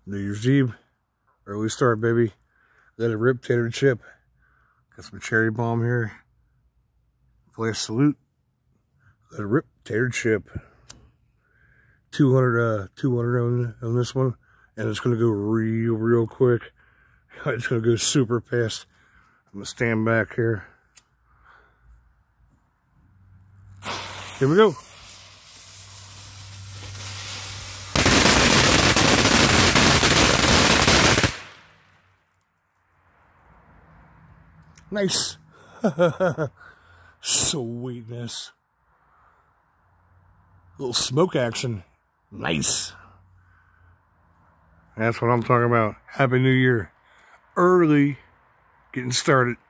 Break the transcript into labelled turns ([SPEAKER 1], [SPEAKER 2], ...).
[SPEAKER 1] New Year's Eve, early start, baby. Let it rip, tater chip. Got some cherry bomb here. Flash salute. Let it rip, tater chip. 200 on this one, and it's gonna go real quick. It's gonna go super fast. I'm gonna stand back here. Here we go. Nice. Sweetness. Little smoke action. Nice. That's what I'm talking about. Happy New Year. Early getting started.